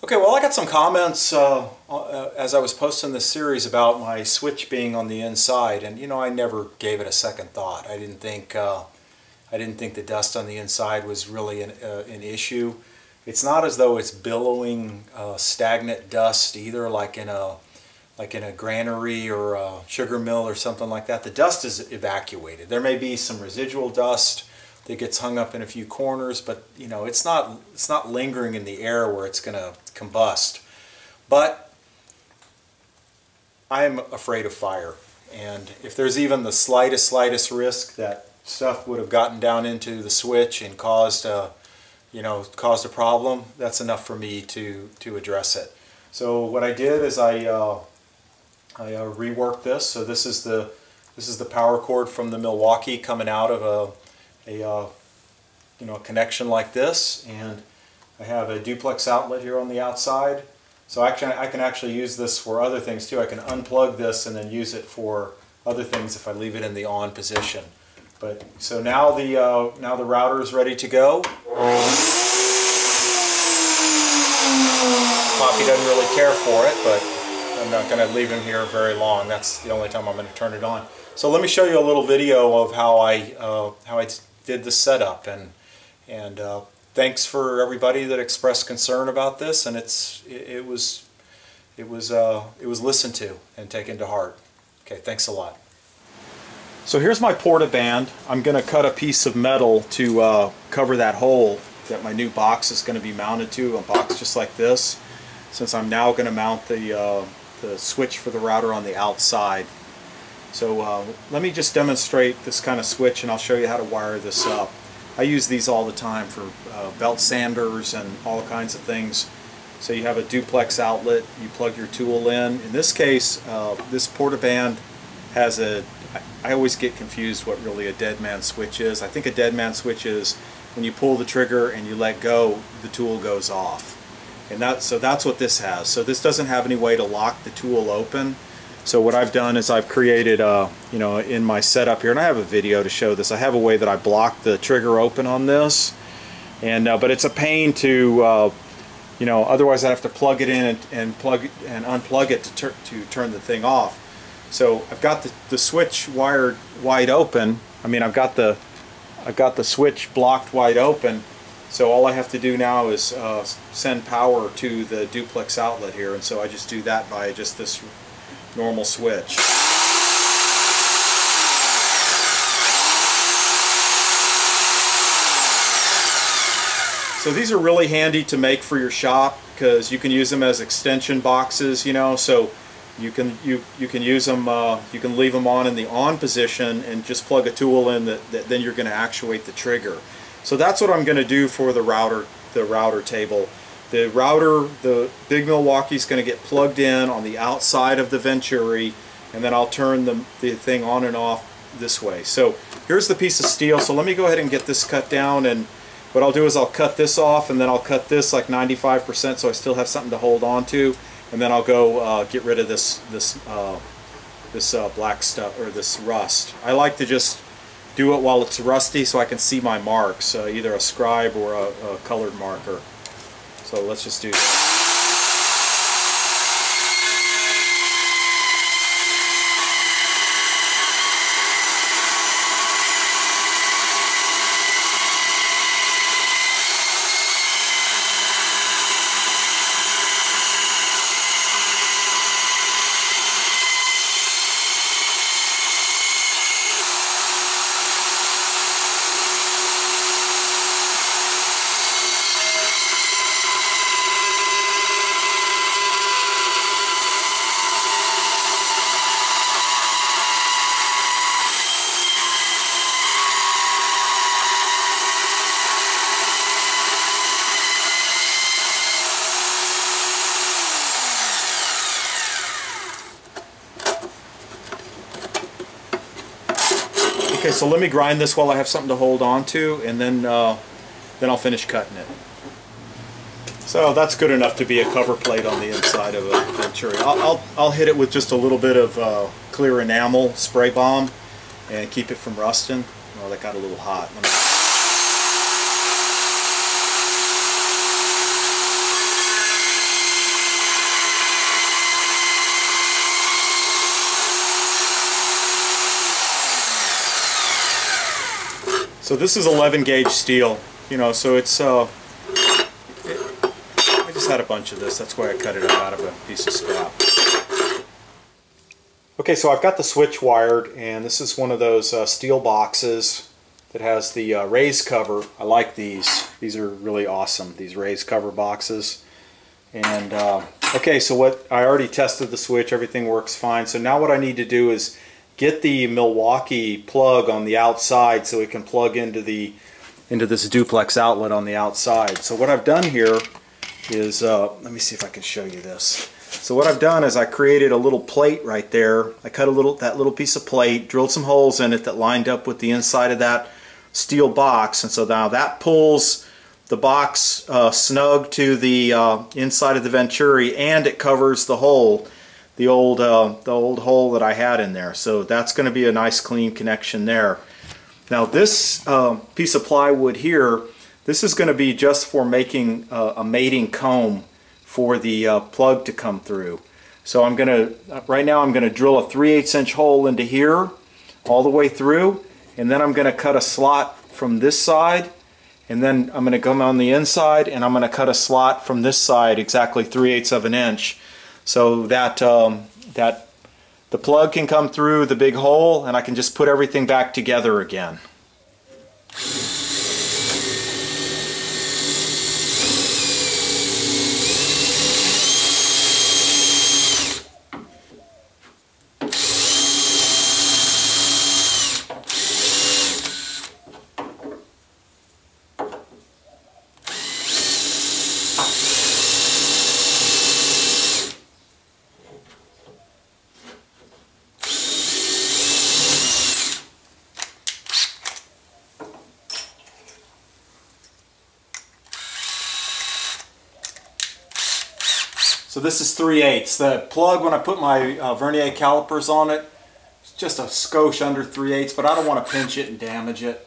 Okay, well, I got some comments as I was posting this series about my switch being on the inside, and I never gave it a second thought. I didn't think the dust on the inside was really an issue. It's not as though it's billowing stagnant dust either, like in a granary or a sugar mill or something like that. The dust is evacuated. There may be some residual dust that gets hung up in a few corners, but it's not lingering in the air where it's going to combust. But I'm afraid of fire, and if there's even the slightest risk that stuff would have gotten down into the switch and caused a problem, that's enough for me to address it. So what I did is I reworked this. So this is the power cord from the Milwaukee coming out of a connection like this, and I have a duplex outlet here on the outside. So actually I can actually use this for other things too. I can unplug this and then use it for other things if I leave it in the on position. But so now the router is ready to go. Poppy doesn't really care for it, but I'm not going to leave him here very long. That's the only time I'm going to turn it on. So let me show you a little video of how I did the setup, and thanks for everybody that expressed concern about this, and it was listened to and taken to heart. Okay, thanks a lot. So here's my Portaband. I'm going to cut a piece of metal to cover that hole that my new box is going to be mounted to, a box just like this, since I'm now going to mount the switch for the router on the outside. So let me just demonstrate this kind of switch, and I'll show you how to wire this up. I use these all the time for belt sanders and all kinds of things. So you have a duplex outlet, you plug your tool in. In this case, this Portaband has I always get confused what really a dead man switch is. I think a dead man switch is when you pull the trigger and you let go, the tool goes off. And so that's what this has. So this doesn't have any way to lock the tool open. So what I've done is I've created in my setup here, and I have a video to show this. I have a way that I block the trigger open on this, and but it's a pain to otherwise I have to plug it in and unplug it to turn the thing off. So I've got the switch wired wide open. I mean, I've got the switch blocked wide open. So all I have to do now is send power to the duplex outlet here, and so I just do that by just this normal switch. So these are really handy to make for your shop because you can use them as extension boxes, so you can use them, you can leave them on in the on position and just plug a tool in that then you're going to actuate the trigger. So that's what I'm going to do for the router table. The big Milwaukee is going to get plugged in on the outside of the Venturi, and then I'll turn the thing on and off this way. So here's the piece of steel. So let me go ahead and get this cut down, and what I'll do is I'll cut this off, and then I'll cut this like 95% so I still have something to hold on to, and then I'll go get rid of this black stuff, or this rust. I like to just do it while it's rusty so I can see my marks, either a scribe or a colored marker. So let's just do that. Okay, so let me grind this while I have something to hold on to, and then I'll finish cutting it. So that's good enough to be a cover plate on the inside of a Venturi. I'll hit it with just a little bit of clear enamel spray balm and keep it from rusting. Oh, that got a little hot. So this is 11 gauge steel, you know, so it's I just had a bunch of this, that's why I cut it up out of a piece of scrap. Okay, so I've got the switch wired, and this is one of those steel boxes that has the raised cover. I like these. These are really awesome, these raised cover boxes. And okay, so what I already tested the switch, everything works fine. So now what I need to do is get the Milwaukee plug on the outside so it can plug into this duplex outlet on the outside. So what I've done here is, let me see if I can show you this. So what I've done is I created a little plate right there. I cut that little piece of plate, drilled some holes in it that lined up with the inside of that steel box, and so now that pulls the box snug to the inside of the Venturi, and it covers the hole, the old hole that I had in there. So that's going to be a nice clean connection there. Now this piece of plywood here, this is going to be just for making a mating comb for the plug to come through. So right now I'm going to drill a 3/8 inch hole into here all the way through, and then I'm going to cut a slot from this side, and then I'm going to come on the inside and I'm going to cut a slot from this side exactly 3/8 of an inch, so that that the plug can come through the big hole and I can just put everything back together again. So this is 3/8. The plug, when I put my vernier calipers on it, it's just a skosh under 3/8, but I don't want to pinch it and damage it.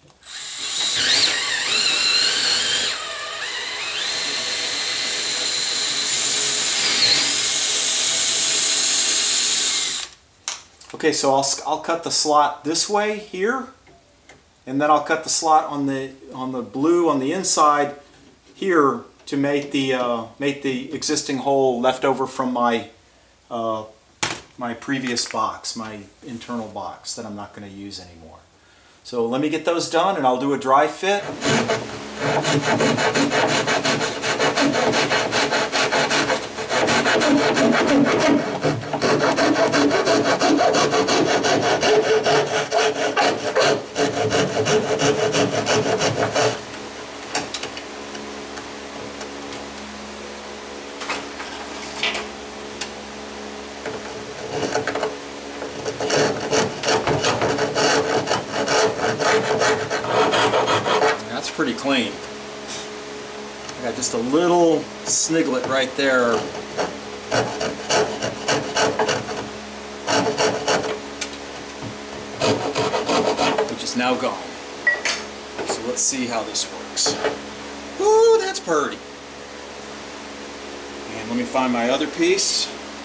Okay, so I'll cut the slot this way here, and then I'll cut the slot on the blue on the inside here to make the existing hole left over from my my previous box, my internal box that I'm not going to use anymore. So let me get those done and I'll do a dry fit. That's pretty clean. I got just a little sniglet right there. Which is now gone. So let's see how this works. Ooh, that's pretty. And let me find my other piece.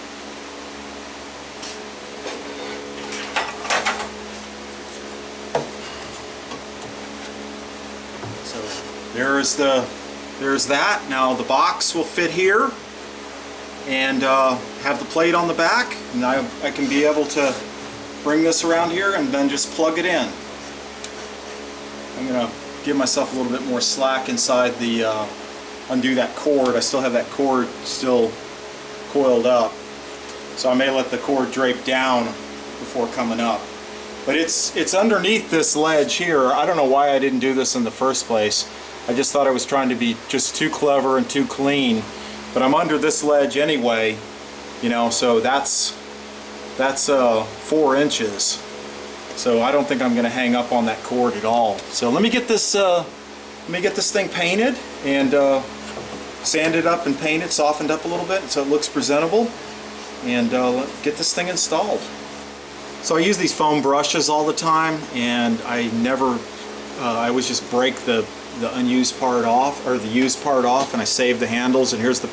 There's that. Now the box will fit here and have the plate on the back, and I can be able to bring this around here and then just plug it in. I'm going to give myself a little bit more slack inside the undo that cord. I still have that cord still coiled up, so I may let the cord drape down before coming up. But it's underneath this ledge here. I don't know why I didn't do this in the first place. I just thought I was trying to be just too clever and too clean. But I'm under this ledge anyway, you know, so that's 4 inches. So I don't think I'm going to hang up on that cord at all. So let me get this thing painted and sanded up and painted, softened up a little bit so it looks presentable, and get this thing installed. So I use these foam brushes all the time, and I always just break the unused part off, or the used part off, and I save the handles, and here's the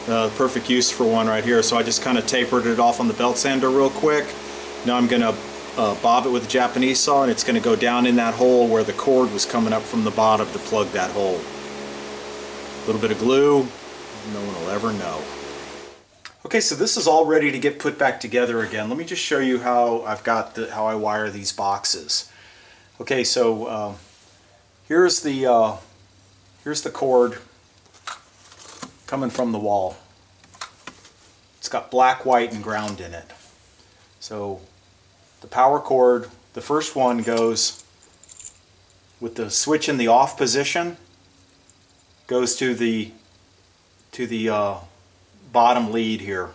perfect use for one right here. So I just kind of tapered it off on the belt sander real quick. Now I'm going to bob it with a Japanese saw, and it's going to go down in that hole where the cord was coming up from the bottom to plug that hole. A little bit of glue, no one will ever know. Okay, so this is all ready to get put back together again. Let me just show you how how I wire these boxes. Okay, so here's the cord coming from the wall. It's got black, white, and ground in it. So the power cord, the first one goes with the switch in the off position, goes to the bottom lead here.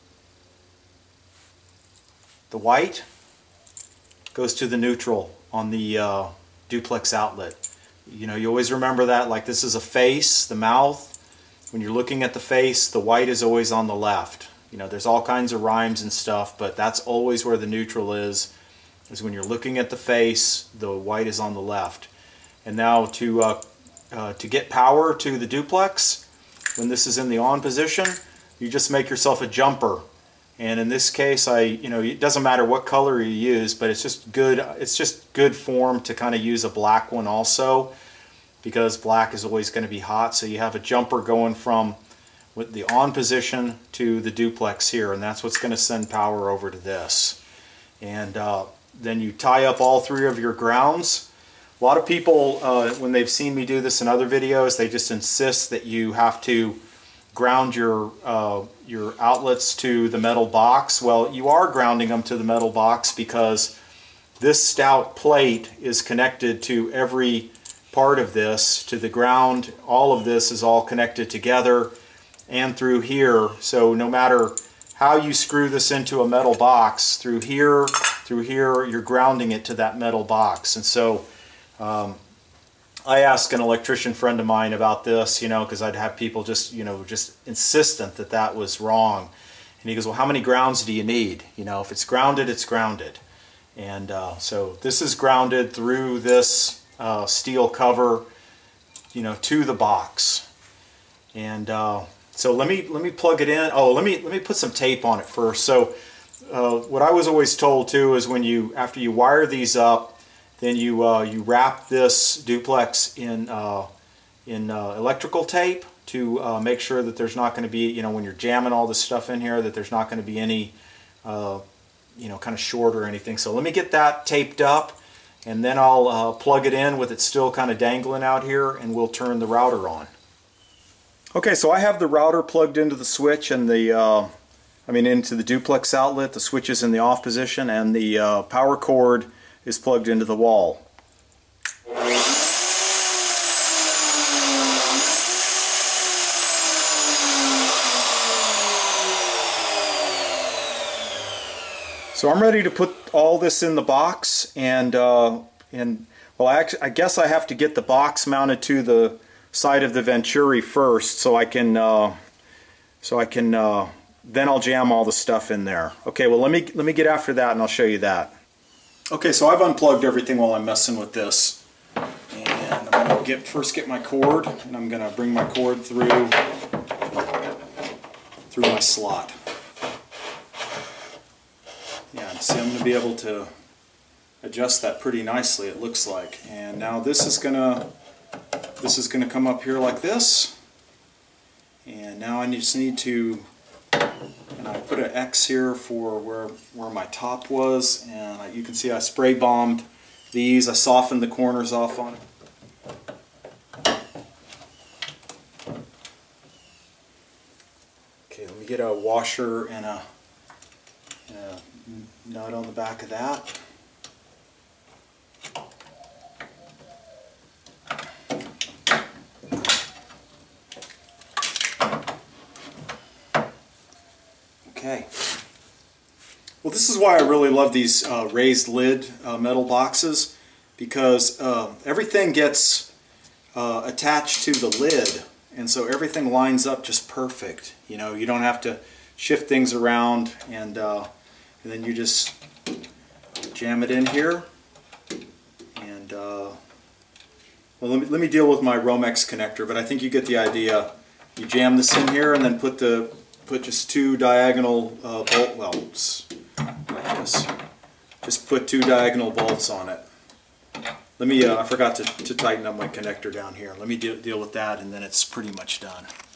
The white goes to the neutral on the duplex outlet. You know, you always remember that, like this is a face, the mouth. When you're looking at the face, the white is always on the left. You know, there's all kinds of rhymes and stuff, but that's always where the neutral is when you're looking at the face, the white is on the left. And now to get power to the duplex, when this is in the on position, you just make yourself a jumper. And in this case, it doesn't matter what color you use, but it's just good form to kind of use a black one also, because black is always going to be hot. So you have a jumper going from with the on position to the duplex here, and that's what's going to send power over to this. And then you tie up all three of your grounds. A lot of people, when they've seen me do this in other videos, they just insist that you have to ground your outlets to the metal box. Well, you are grounding them to the metal box because this stout plate is connected to every part of this, to the ground. All of this is all connected together and through here. So no matter how you screw this into a metal box, through here, you're grounding it to that metal box. And so I asked an electrician friend of mine about this, because I'd have people just insistent that that was wrong. And he goes, well, how many grounds do you need? If it's grounded, it's grounded. And so this is grounded through this steel cover, to the box. And so let me plug it in. Oh, let me put some tape on it first. So what I was always told too is after you wire these up, then you wrap this duplex in electrical tape to make sure that there's not going to be, when you're jamming all this stuff in here, that there's not going to be any, kind of short or anything. So let me get that taped up, and then I'll plug it in with it still kind of dangling out here, and we'll turn the router on. Okay, so I have the router plugged into the switch and into the duplex outlet. The switch is in the off position, and the power cord is plugged into the wall. So I'm ready to put all this in the box, and well, I guess I have to get the box mounted to the side of the Venturi first, so I can then I'll jam all the stuff in there. Okay, well let me get after that, and I'll show you that. Okay, so I've unplugged everything while I'm messing with this, and I'm going to first get my cord, and I'm going to bring my cord through my slot. Yeah, and see, I'm going to be able to adjust that pretty nicely, it looks like. And now this is going to come up here like this, and now I just need to. And I put an X here for where my top was, and you can see I spray bombed these. I softened the corners off on it. Okay, let me get a washer and a nut on the back of that. Okay. Well, this is why I really love these raised lid metal boxes, because everything gets attached to the lid, and so everything lines up just perfect. You don't have to shift things around, and then you just jam it in here. And well, let me deal with my Romex connector, but I think you get the idea. You jam this in here, and then put just two diagonal bolt welds like this. Just put 2 diagonal bolts on it. Let me, I forgot to tighten up my connector down here. Let me deal with that, and then it's pretty much done.